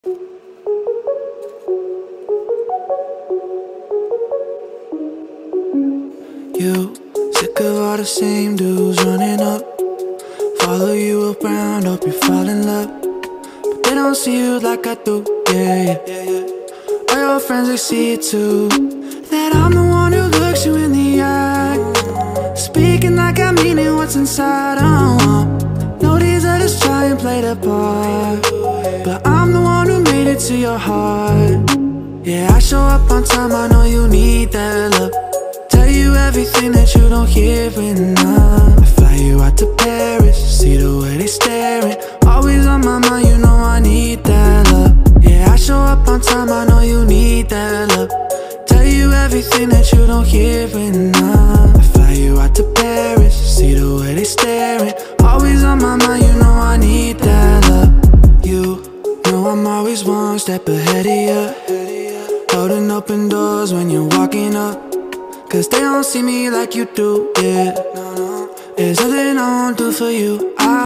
You, sick of all the same dudes running up, follow you around, hope you fall in love, but they don't see you like I do, yeah. All your friends, they see it too, that I'm the one who looks you in the eye, speaking like I mean it, what's inside, know these others try and play the part, but I'm the one who made it to your heart. Yeah, I show up on time, I know you need that love, tell you everything that you don't hear enough. I fly you out to Paris, see the way they staring, always on my mind, you know I need that love. Yeah, I show up on time, I know you need that love, tell you everything that you don't hear enough. I fly you out to Paris, see the way they staring, always on my mind, you know I need that love. You know I'm always one step ahead of you, holding open doors when you're walking up, cause they don't see me like you do, yeah. There's nothing I won't do for you.